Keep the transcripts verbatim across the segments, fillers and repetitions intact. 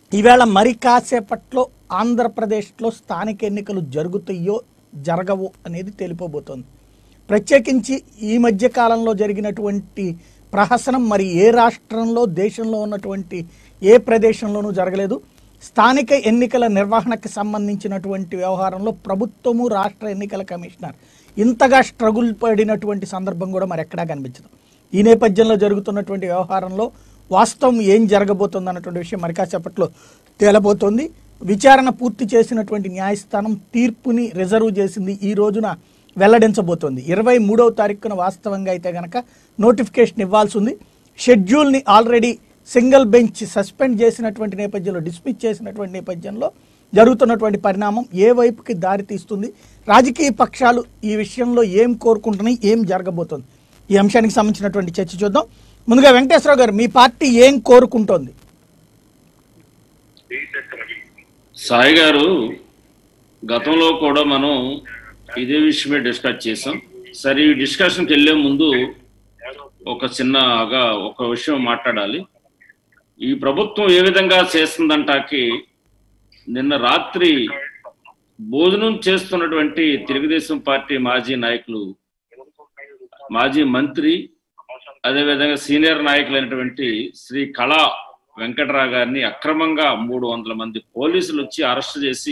ఈవేళ మరి కాసేపట్లో ఆంధ్రప్రదేశ్లో స్థానిక ఎన్నికలు జరుగుతాయో జరగవో అనేది తెలిపోబోతోంది. ప్రత్యేకించి ఈ మధ్య కాలంలో జరిగినటువంటి ప్రహసనం మరి ఏ రాష్ట్రంలో దేశంలో ఉన్నటువంటి ఏ ప్రదేశంలోనూ జరగలేదు. స్థానిక ఎన్నికల నిర్వహణకు సంబంధించినటువంటి వ్యవహారంలో ప్రభుత్వము రాష్ట్ర ఎన్నికల కమిషనర్ ఇంతగా స్ట్రగుల్ పడినటువంటి సందర్భం కూడా మరి ఎక్కడా కనిపించదు. ఈ నేపథ్యంలో జరుగుతున్నటువంటి వ్యవహారంలో వాస్తవం ఏం జరగబోతుంది అన్నటువంటి విషయం మరి కాసేపట్లో తేలబోతోంది. విచారణ పూర్తి చేసినటువంటి న్యాయస్థానం తీర్పుని రిజర్వ్ చేసింది, ఈ రోజున వెల్లడించబోతోంది. ఇరవై మూడవ తారీఖున వాస్తవంగా అయితే కనుక నోటిఫికేషన్ ఇవ్వాల్సి ఉంది. షెడ్యూల్ని ఆల్రెడీ సింగిల్ బెంచ్ సస్పెండ్ చేసినటువంటి నేపథ్యంలో, డిస్మిస్ చేసినటువంటి నేపథ్యంలో జరుగుతున్నటువంటి పరిణామం ఏ వైపుకి దారి తీస్తుంది, రాజకీయ పక్షాలు ఈ విషయంలో ఏం కోరుకుంటున్నాయి, ఏం జరగబోతుంది, ఈ అంశానికి సంబంధించినటువంటి చర్చ చూద్దాం. ముందుగా వెంకటేశ్వరరావు గారు, మీ పార్టీ ఏం కోరుకుంటోంది? సాయి గారు, గతంలో కూడా మనం ఇదే విషయమే డిస్కస్ చేసాం. సరే, ఈ డిస్కషన్కి వెళ్ళే ముందు ఒక చిన్నగా ఒక విషయం మాట్లాడాలి. ఈ ప్రభుత్వం ఏ విధంగా చేస్తుందంటాకి నిన్న రాత్రి భోజనం చేస్తున్నటువంటి తెలుగుదేశం పార్టీ మాజీ నాయకులు, మాజీ మంత్రి, అదేవిధంగా సీనియర్ నాయకులైనటువంటి శ్రీ కళా వెంకటరావు గారిని అక్రమంగా మూడు వందల మంది పోలీసులు వచ్చి అరెస్ట్ చేసి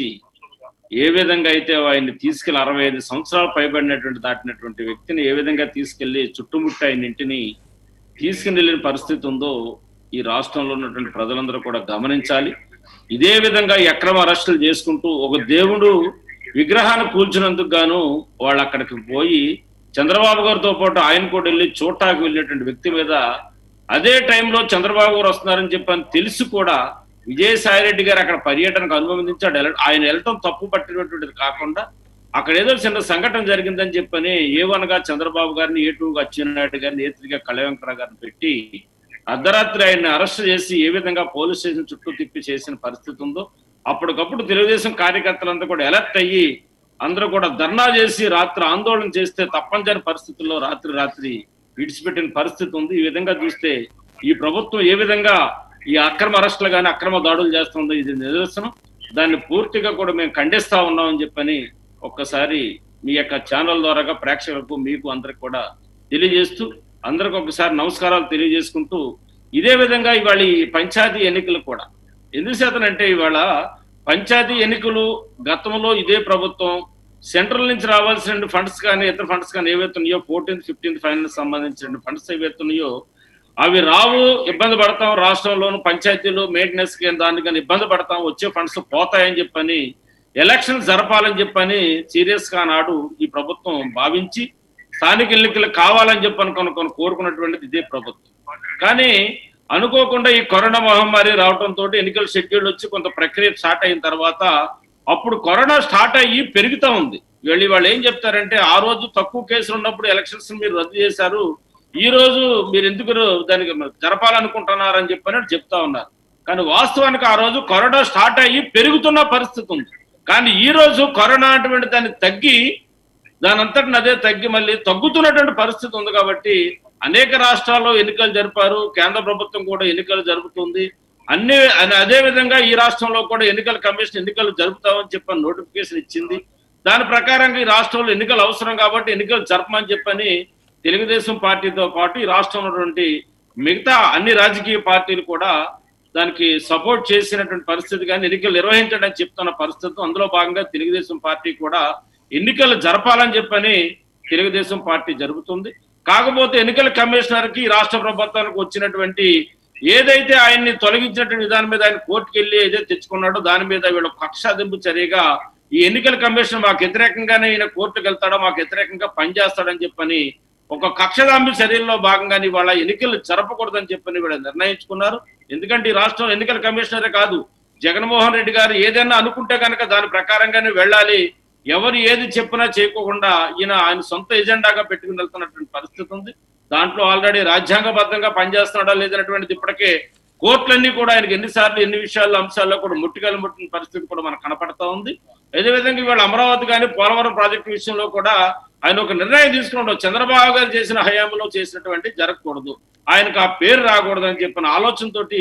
ఏ విధంగా అయితే ఆయన్ని తీసుకెళ్లి అరవై ఐదు సంవత్సరాలు పైబడినటువంటి దాటినటువంటి వ్యక్తిని ఏ విధంగా తీసుకెళ్లి చుట్టుముట్టి ఆయన ఇంటిని తీసుకుని వెళ్ళిన పరిస్థితి ఉందో ఈ రాష్ట్రంలో ఉన్నటువంటి ప్రజలందరూ కూడా గమనించాలి. ఇదే విధంగా ఈ అక్రమ అరెస్టులు చేసుకుంటూ ఒక దేవుడు విగ్రహాన్ని కూల్చినందుకు గాను వాళ్ళు అక్కడికి పోయి చంద్రబాబు గారితో పాటు ఆయన కూడా వెళ్ళి చూడటానికి వెళ్ళినటువంటి వ్యక్తి మీద అదే టైంలో చంద్రబాబు గారు వస్తున్నారని చెప్పని తెలిసి కూడా విజయసాయి రెడ్డి గారు అక్కడ పర్యటనకు అనుమతించాడు. ఆయన వెళ్ళటం తప్పు పట్టినటువంటిది కాకుండా అక్కడ ఏదో చిన్న సంఘటన జరిగిందని చెప్పని ఏ వన్గా చంద్రబాబు గారిని, ఏ టూగా అచ్చెన్నాయుడు గారిని, ఏ త్రీగా కళా వెంకటరావు గారిని పెట్టి అర్ధరాత్రి ఆయన్ని అరెస్ట్ చేసి ఏ విధంగా పోలీస్ స్టేషన్ చుట్టూ తిప్పి చేసిన పరిస్థితి ఉందో, అప్పటికప్పుడు తెలుగుదేశం కార్యకర్తలంతా కూడా ఎలర్ట్ అయ్యి అందరూ కూడా ధర్నా చేసి రాత్రి ఆందోళన చేస్తే తప్పనిసరి పరిస్థితుల్లో రాత్రి రాత్రి విడిచిపెట్టిన పరిస్థితి ఉంది. ఈ విధంగా చూస్తే ఈ ప్రభుత్వం ఏ విధంగా ఈ అక్రమ అరెస్టులు కానీ అక్రమ దాడులు చేస్తుందో ఇది నిదర్శనం. దాన్ని పూర్తిగా కూడా మేము ఖండిస్తా ఉన్నామని చెప్పని ఒక్కసారి మీ యొక్క ఛానల్ ద్వారాగా ప్రేక్షకులకు, మీకు అందరికి కూడా తెలియజేస్తూ అందరికి ఒకసారి నమస్కారాలు తెలియజేసుకుంటూ, ఇదే విధంగా ఇవాళ ఈ పంచాయతీ ఎన్నికలు కూడా ఎందుకు శాతనంటే ఇవాళ పంచాయతీ ఎన్నికలు గతంలో ఇదే ప్రభుత్వం సెంట్రల్ నుంచి రావాల్సిన ఫండ్స్ కానీ ఇతర ఫండ్స్ కానీ ఏవైతున్నాయో ఫోర్టీన్త్ ఫిఫ్టీన్త్ ఫైనల్ సంబంధించిన ఫండ్స్ ఏవైతున్నాయో అవి రావు, ఇబ్బంది పడతాం, రాష్ట్రంలోను పంచాయతీలు మెయింటెనెన్స్ కానీ దానికి కానీ ఇబ్బంది పడతాం, వచ్చే ఫండ్స్ పోతాయని చెప్పని ఎలక్షన్ జరపాలని చెప్పని సీరియస్ గా నాడు ఈ ప్రభుత్వం భావించి స్థానిక ఎన్నికలు కావాలని చెప్పని కొనుక్కొని కోరుకున్నటువంటిది ఇదే ప్రభుత్వం. కానీ అనుకోకుండా ఈ కరోనా మహమ్మారి రావడంతో ఎన్నికల షెడ్యూల్ వచ్చి కొంత ప్రక్రియ స్టార్ట్ అయిన తర్వాత అప్పుడు కరోనా స్టార్ట్ అయ్యి పెరుగుతూ ఉంది. వెళ్ళి వాళ్ళు ఏం చెప్తారంటే, ఆ రోజు తక్కువ కేసులు ఉన్నప్పుడు ఎలక్షన్స్ మీరు రద్దు చేశారు, ఈ రోజు మీరు ఎందుకు దానికి జరపాలనుకుంటున్నారని చెప్పని చెప్తా ఉన్నారు. కానీ వాస్తవానికి ఆ రోజు కరోనా స్టార్ట్ అయ్యి పెరుగుతున్న పరిస్థితి ఉంది. కానీ ఈ రోజు కరోనా అటువంటి దాన్ని తగ్గి దాని అంతటిని అదే తగ్గి మళ్ళీ తగ్గుతున్నటువంటి పరిస్థితి ఉంది. కాబట్టి అనేక రాష్ట్రాల్లో ఎన్నికలు జరిపారు, కేంద్ర ప్రభుత్వం కూడా ఎన్నికలు జరుపుతుంది. అన్ని అదే విధంగా ఈ రాష్ట్రంలో కూడా ఎన్నికల కమిషన్ ఎన్నికలు జరుపుతామని చెప్పని నోటిఫికేషన్ ఇచ్చింది. దాని ప్రకారంగా ఈ రాష్ట్రంలో ఎన్నికలు అవసరం కాబట్టి ఎన్నికలు జరపమని చెప్పని తెలుగుదేశం పార్టీతో పాటు ఈ రాష్ట్రంలో ఉన్నటువంటి మిగతా అన్ని రాజకీయ పార్టీలు కూడా దానికి సపోర్ట్ చేసినటువంటి పరిస్థితి, కానీ ఎన్నికలు నిర్వహించడం చెప్తున్న పరిస్థితి. అందులో భాగంగా తెలుగుదేశం పార్టీ కూడా ఎన్నికలు జరపాలని చెప్పని తెలుగుదేశం పార్టీ జరుపుతుంది. కాకపోతే ఎన్నికల కమిషనర్ కి రాష్ట్ర ప్రభుత్వానికి వచ్చినటువంటి ఏదైతే ఆయన్ని తొలగించినటువంటి విధానం మీద ఆయన కోర్టుకు వెళ్ళి ఏదైతే తెచ్చుకున్నాడో దాని మీద వీళ్ళు కక్షాదింపు చర్యగా ఈ ఎన్నికల కమిషన్ మాకు వ్యతిరేకంగానే ఈయన కోర్టుకు వెళ్తాడో, మాకు వ్యతిరేకంగా పనిచేస్తాడని చెప్పని ఒక కక్షదాంబి చర్యల్లో భాగంగానే వాళ్ళ ఎన్నికలు జరపకూడదని చెప్పని వీళ్ళు నిర్ణయించుకున్నారు. ఎందుకంటే ఈ రాష్ట్రం ఎన్నికల కమిషనరే కాదు, జగన్మోహన్ రెడ్డి గారు ఏదైనా అనుకుంటే కనుక దాని ప్రకారంగానే వెళ్ళాలి. ఎవరు ఏది చెప్పినా చేయకోకుండా ఈయన ఆయన సొంత ఎజెండాగా పెట్టుకుని వెళ్తున్నటువంటి పరిస్థితి ఉంది. దాంట్లో ఆల్రెడీ రాజ్యాంగబద్ధంగా పనిచేస్తున్నాడా లేదనేటువంటిది ఇప్పటికే కోర్టులన్నీ కూడా ఆయనకి ఎన్నిసార్లు ఎన్ని విషయాల్లో అంశాల్లో కూడా ముట్టికలు ముట్టిన పరిస్థితి కూడా మనకు కనపడతా ఉంది. అదేవిధంగా ఇవాళ అమరావతి కానీ పోలవరం ప్రాజెక్టు విషయంలో కూడా ఆయన ఒక నిర్ణయం తీసుకున్నాడు. చంద్రబాబు గారు చేసిన హయాంలో చేసినటువంటి జరగకూడదు, ఆయనకు ఆ పేరు రాకూడదు అని చెప్పిన ఆలోచనతోటి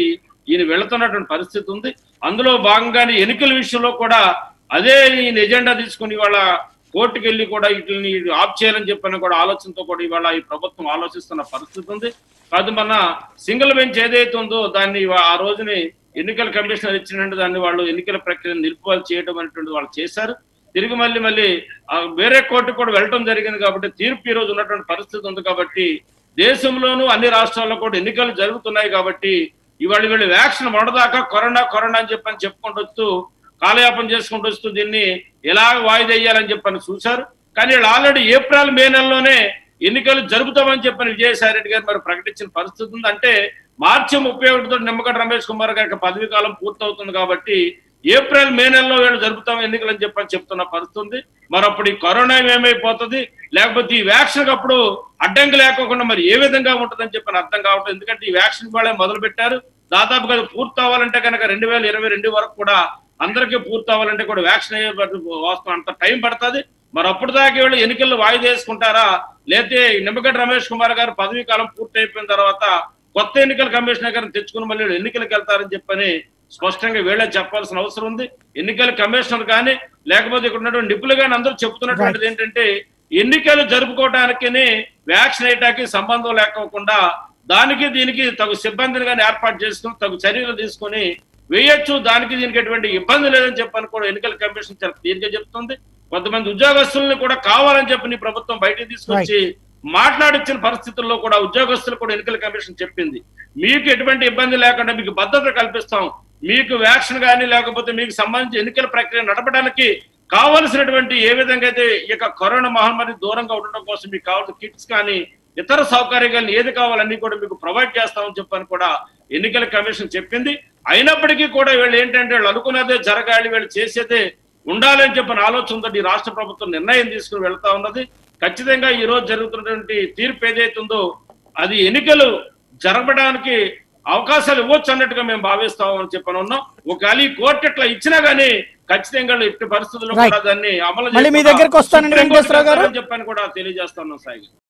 ఈయన వెళుతున్నటువంటి పరిస్థితి ఉంది. అందులో భాగంగానే ఎన్నికల విషయంలో కూడా అదే ఈయన ఎజెండా తీసుకుని ఇవాళ కోర్టుకు వెళ్ళి కూడా వీటిని ఆఫ్ చేయాలని చెప్పని కూడా ఆలోచనతో కూడా ఇవాళ ఈ ప్రభుత్వం ఆలోచిస్తున్న పరిస్థితి ఉంది. కాదు మన సింగిల్ బెంచ్ ఏదైతే ఉందో దాన్ని ఆ రోజుని ఎన్నికల కమిషనర్ ఇచ్చినట్టు దాన్ని వాళ్ళు ఎన్నికల ప్రక్రియను నిలుపుదల చేయడం అనేటువంటి వాళ్ళు చేశారు. తిరిగి మళ్ళీ మళ్ళీ వేరే కోర్టుకు కూడా వెళ్ళడం జరిగింది కాబట్టి తీర్పు ఈ రోజు ఉన్నటువంటి పరిస్థితి ఉంది. కాబట్టి దేశంలోనూ అన్ని రాష్ట్రాల్లో కూడా ఎన్నికలు జరుగుతున్నాయి. కాబట్టి ఇవాళ వీళ్ళు వ్యాక్సిన్ మొదదాకా కరోనా కరోనా అని చెప్పని చెప్పుకుంటూ వస్తూ కాలయాపన చేసుకుంటూ వస్తూ దీన్ని ఎలా వాయిదా వేయాలని చెప్పని చూశారు. కానీ వీళ్ళు ఆల్రెడీ ఏప్రిల్ మే నెలలోనే ఎన్నికలు జరుపుతామని చెప్పని విజయసాయి రెడ్డి గారు మరి ప్రకటించిన పరిస్థితి ఉంది. అంటే మార్చి ముప్పై ఒకటితో నిమ్మగడ్డ రమేష్ కుమార్ గారికి పదవీ కాలం పూర్తవుతుంది. కాబట్టి ఏప్రిల్ మే నెలలో వీళ్ళు జరుపుతాం ఎన్నికలు అని చెప్పని చెప్తున్న పరిస్థితి ఉంది. మరి అప్పుడు ఈ కరోనా ఏమైపోతుంది, లేకపోతే ఈ వ్యాక్సిన్ అప్పుడు అడ్డంకి లేకోకుండా మరి ఏ విధంగా ఉంటుందని చెప్పని అర్థం కావట్లేదు. ఎందుకంటే ఈ వ్యాక్సిన్ వాళ్ళే మొదలు పెట్టారు. దాదాపుగా పూర్తి అవ్వాలంటే కనుక రెండు వేల ఇరవై రెండు వరకు కూడా అందరికీ పూర్తి అవ్వాలంటే కూడా వ్యాక్సిన్ అయ్యే వస్తుంది, అంత టైం పడుతుంది. మరి అప్పుడు దాకా వీళ్ళు ఎన్నికల్లో వాయిదా వేసుకుంటారా, లేకపోతే నిమ్మగడ్డ రమేష్ కుమార్ గారు పదవీ కాలం పూర్తి అయిపోయిన తర్వాత కొత్త ఎన్నికల కమిషనర్ గారిని తెచ్చుకుని మళ్ళీ ఎన్నికలకు వెళ్తారని చెప్పని స్పష్టంగా వీళ్ళే చెప్పాల్సిన అవసరం ఉంది. ఎన్నికల కమిషనర్ కానీ లేకపోతే ఇక్కడ ఉన్నటువంటి నిపుణులు కానీ అందరూ చెప్తున్నటువంటిది ఏంటంటే ఎన్నికలు జరుపుకోవడానికి వ్యాక్సిన్ వేయటానికి సంబంధం లేకోకుండా దానికి దీనికి తగు సిబ్బందిని కానీ ఏర్పాటు చేసుకుని తగు చర్యలు తీసుకుని వేయొచ్చు, దానికి దీనికి ఎటువంటి ఇబ్బంది లేదని చెప్పని కూడా ఎన్నికల కమిషన్ చాలా క్లియర్గా చెప్తుంది. కొంతమంది ఉద్యోగస్తుల్ని కూడా కావాలని చెప్పని ప్రభుత్వం బయటికి తీసుకొచ్చి మాట్లాడించిన పరిస్థితుల్లో కూడా ఉద్యోగస్తులు కూడా ఎన్నికల కమిషన్ చెప్పింది, మీకు ఎటువంటి ఇబ్బంది లేకుండా మీకు భద్రత కల్పిస్తాం, మీకు వ్యాక్సిన్ కానీ లేకపోతే మీకు సంబంధించి ఎన్నికల ప్రక్రియ నడపడానికి కావలసినటువంటి ఏ విధంగా అయితే ఇక కరోనా మహమ్మారి దూరంగా ఉండడం కోసం మీకు కావాల్సిన కిట్స్ కానీ ఇతర సౌకర్యాలు ఏది కావాలన్నీ కూడా మీకు ప్రొవైడ్ చేస్తామని చెప్పని కూడా ఎన్నికల కమిషన్ చెప్పింది. అయినప్పటికీ కూడా వీళ్ళు ఏంటంటే వీళ్ళు అనుకున్నదే జరగాలి, వీళ్ళు చేసేదే ఉండాలని చెప్పిన ఆలోచనతో ఈ రాష్ట్ర ప్రభుత్వం నిర్ణయం తీసుకుని వెళ్తా ఉన్నది. ఖచ్చితంగా ఈ రోజు జరుగుతున్నటువంటి తీర్పు ఏదైతే ఉందో అది ఎన్నికలు జరపడానికి అవకాశాలు ఇవ్వచ్చు అన్నట్టుగా మేము భావిస్తామని చెప్పని ఉన్నాం. ఒకవేళ ఈ కోర్టు ఇట్లా ఇచ్చినా గానీ ఖచ్చితంగా ఎట్టి పరిస్థితుల్లో కూడా దాన్ని అమలు చెప్పని కూడా తెలియజేస్తా ఉన్నాం సాయి.